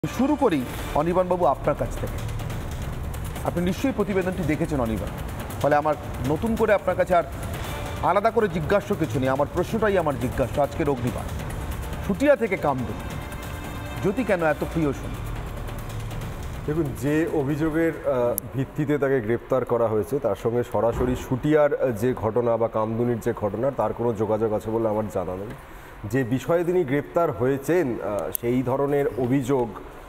শুরু করি অনির্বাণবাবু আপনার কাছ থেকে। আপনি নিশ্চয়ই প্রতিবেদনটি দেখেছেন অনির্বাণ, ফলে আমার নতুন করে আপনার কাছে আর আলাদা করে জিজ্ঞাস্য কিছু নেই। আমার প্রশ্নটাই আমার জিজ্ঞাস্য আজকের অগ্নিবাণ। শুটিয়া থেকে কামদুনি, জ্যোতি কেন এত প্রিয় শুনি? দেখুন, যে অভিযোগের ভিত্তিতে তাকে গ্রেপ্তার করা হয়েছে তার সঙ্গে সরাসরি শুটিয়ার যে ঘটনা বা কামদুনির যে ঘটনা তার কোনো যোগাযোগ আছে বলে আমার জানা নেই। যে বিষয়ে তিনি গ্রেপ্তার হয়েছেন সেই ধরনের অভিযোগ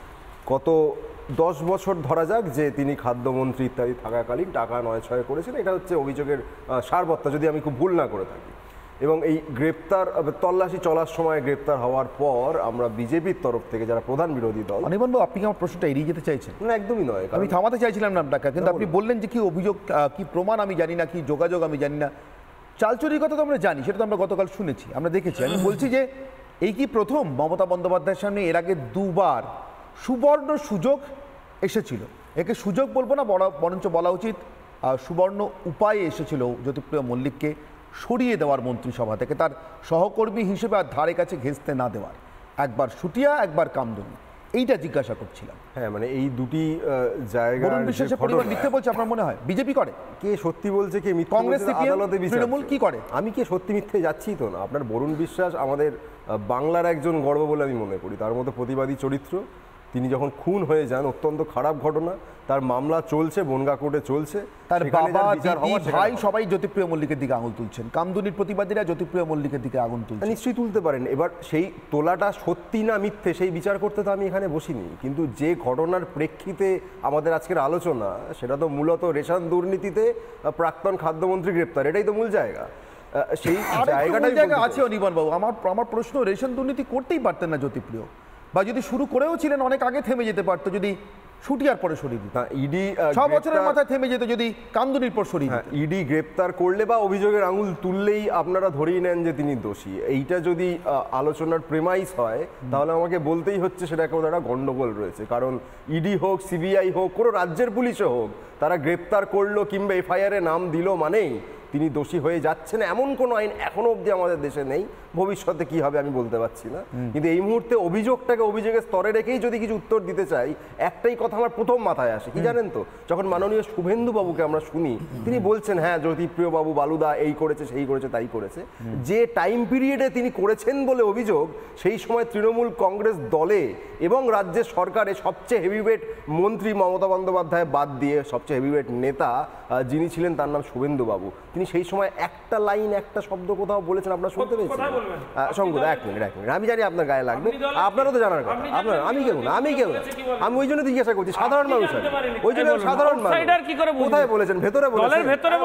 কত 10 বছর ধরা যাক যে তিনি খাদ্যমন্ত্রী ইত্যাদি থাকাকালীন টাকা নয় করেছেন, এটা হচ্ছে অভিযোগের সারবত্তা, যদি আমি খুব ভুল না করে থাকি। এবং এই গ্রেপ্তার তল্লাশি চলার সময় গ্রেপ্তার হওয়ার পর আমরা বিজেপির তরফ থেকে যারা প্রধান বিরোধী দল। অনির্বাণবাবু, আপনি কি আমার প্রশ্নটা এড়িয়ে যেতে চাইছেন? না, একদমই নয়। আমি থামাতে চাইছিলাম না আপনাকে, কিন্তু আপনি বললেন যে কি অভিযোগ, কি প্রমাণ আমি জানি না, কি যোগাযোগ আমি জানি না। চালচুরির কথা তো আমরা জানি, সেটা তো আমরা গতকাল শুনেছি, আমরা দেখেছি। আমি বলছি যে এই কি প্রথম মমতা বন্দ্যোপাধ্যায়ের সামনে এর আগে দুবার সুবর্ণ সুযোগ এসেছিল? একে সুযোগ বলবো না, বরঞ্চ বলা উচিত সুবর্ণ উপায়ে এসেছিল জ্যোতিপ্রিয় মল্লিককে সরিয়ে দেওয়ার মন্ত্রিসভা থেকে, তার সহকর্মী হিসেবে আর ধারে কাছে ঘেঁষতে না দেওয়ার। একবার শুটিয়া, একবার কামদুনি, এইটা জিজ্ঞাসা করছিলাম। হ্যাঁ, মানে এই দুটি জায়গা বরুণ বিশ্বাসের পরিবার মিথ্যে বলছে আপনার মনে হয়? বিজেপি করে? কে সত্যি বলছে, কে মিথ্যে কংগ্রেস, বলছে, আদালতে বিচার। তৃণমূল কি করে? আমি কে সত্যি মিথ্যে যাচ্ছি তো না। আপনার বরুণ বিশ্বাস আমাদের বাংলার একজন গর্ব বলে আমি মনে করি। তার মতো প্রতিবাদী চরিত্র। তিনি যখন খুন হয়ে যান, অত্যন্ত খারাপ ঘটনা, তার মামলা চলছে, বনগা কোর্টে চলছে, তার বাবা, দিদি, ভাই সবাই জ্যোতিপ্রিয় মল্লিকের দিকে আঙুল তুলছেন। কামদুনির প্রতিবাদীরা জ্যোতিপ্রিয় মল্লিকের দিকে আঙুল তুলছেন। নিশ্চয়ই তুলতে পারেন। এবার সেই তোলাটা সত্যি না মিথ্যে সেই বিচার করতে তো আমি এখানে বসিনি। কিন্তু যে ঘটনার প্রেক্ষিতে আমাদের আজকের আলোচনা, সেটা তো মূলত রেশন দুর্নীতিতে প্রাক্তন খাদ্যমন্ত্রী গ্রেপ্তার, এটাই তো মূল জায়গা। সেই জায়গাটাই আছে অনির্বাণবাবু। আমার প্রশ্ন, রেশন দুর্নীতি করতেই পারতেন না জ্যোতিপ্রিয়? বা যদি শুরু করেও ছিলেন অনেক আগে থেমে যেতে পারতো, যদি শুটিয়ার পরে সরিয়ে দিত। ইডি 6 বছরের মাথায় থেমে যেত যদি কামদুনির পর সরিয়ে দিত। ইডি গ্রেপ্তার করলে বা অভিযোগের আঙুল তুললেই আপনারা ধরেই নেন যে তিনি দোষী। এইটা যদি আলোচনার প্রেমাইস হয় তাহলে আমাকে বলতেই হচ্ছে সেটা একটা গন্ডগোল রয়েছে। কারণ ইডি হোক, সিবিআই হোক, কোনো রাজ্যের পুলিশও হোক, তারা গ্রেপ্তার করলো কিংবা এফআইআর এ নাম দিল মানেই তিনি দোষী হয়ে যাচ্ছেন এমন কোনো আইন এখনো অবধি আমাদের দেশে নেই। ভবিষ্যতে কি হবে আমি বলতে পারছি না। কিন্তু এই মুহূর্তে অভিযোগটাকে অভিযোগের স্তরে রেখেই যদি কিছু উত্তর দিতে চাই, একটাই কথা আমার প্রথম মাথায় আসে, কি জানেন তো? যখন মাননীয় শুভেন্দু বাবুকে আমরা শুনি, তিনি বলছেন হ্যাঁ জ্যোতিপ্রিয় বাবু বালুদা এই করেছে, সেই করেছে, তাই করেছে। যে টাইম পিরিয়ডে তিনি করেছেন বলে অভিযোগ, সেই সময় তৃণমূল কংগ্রেস দলে এবং রাজ্যের সরকারে সবচেয়ে হেভিওয়েট মন্ত্রী মমতা বন্দ্যোপাধ্যায় বাদ দিয়ে সবচেয়ে হেভিওয়েট নেতা যিনি ছিলেন তার নাম শুভেন্দু বাবু। তিনি সেই সময় একটা লাইন, একটা শব্দ কোথাও বলেছেন, আপনারা শুনতে পেয়েছেন? শঙ্কুদা, এক মিনিট, আমি জানি আপনার গায়ে লাগবে, আপনারও তো জানার কথা। আপনার আমি কেউ না, আমি ওই জন্য জিজ্ঞাসা করছি, সাধারণ মানুষ। ওই জন্য সাধারণ মানুষ কোথায় বলেছেন? ভেতরে বলেছেন।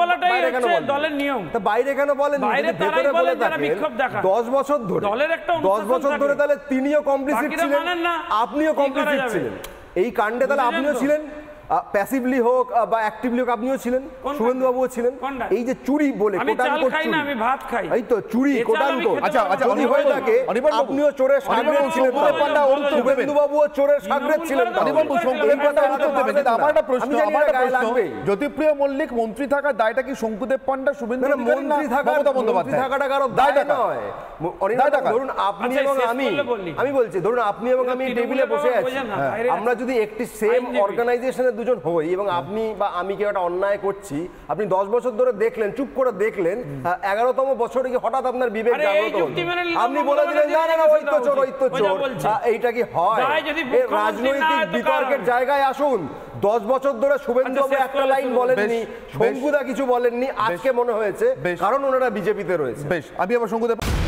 বাইরে কেন বলেন? ভেতরে বলে থাকেন 10 বছর ধরে, 10 বছর ধরে, তাহলে তিনিও কমপ্লিসিট ছিলেন, আপনিও কমপ্লিসিট ছিলেন এই কাণ্ডে। তাহলে আপনিও ছিলেন, প্যাসিভলি হোক বা অ্যাক্টিভলি হোক, আপনিও ছিলেন, শুভেন্দু বাবুও ছিলেন। এই যে চুরি বলে কোটানকোট চুরি, আমি ভাত খাই, এই তো চুরি কোটানকোট। আচ্ছা, যদি হয়ে থাকে আপনিও চোরের সাগরেদ ছিলেন, শুভেন্দু বাবুও চোরের সাগরেদ ছিলেন। আমার একটা প্রশ্ন, জ্যোতিপ্রিয় মল্লিক মন্ত্রী থাকার দায়টা কি শঙ্কুদেব পান্ডা, শুভেন্দু মন্ত্রী থাকাটা কারো দায় নয়? ধরুন আপনি এবং আমি বলছি, ধরুন আপনি এবং আমি টেবিলে বসে আছি, আমরা যদি একটি সেম অর্গানাইজেশনের দুজন হই এবং আপনি বা আমি কেউ একটা অন্যায় করছি, আপনি 10 বছর ধরে দেখলেন, চুপ করে দেখলেন, 11তম বছরে কি হঠাৎ আপনার বিবেক জাগ্রত হলো, আপনি বলে দিলেন না না ওই তো চোর, ওই তো চোর। এইটা কি হয়? রাজনৈতিক বিতর্কের জায়গায় আসুন। 10 বছর ধরে শুভেন্দু বাবু একটা লাইন বলেননি, শঙ্কুদা কিছু বলেননি, আজকে মনে হয়েছে কারণ ওনারা বিজেপিতে রয়েছে। বেশ, আমি আবার শঙ্কুদা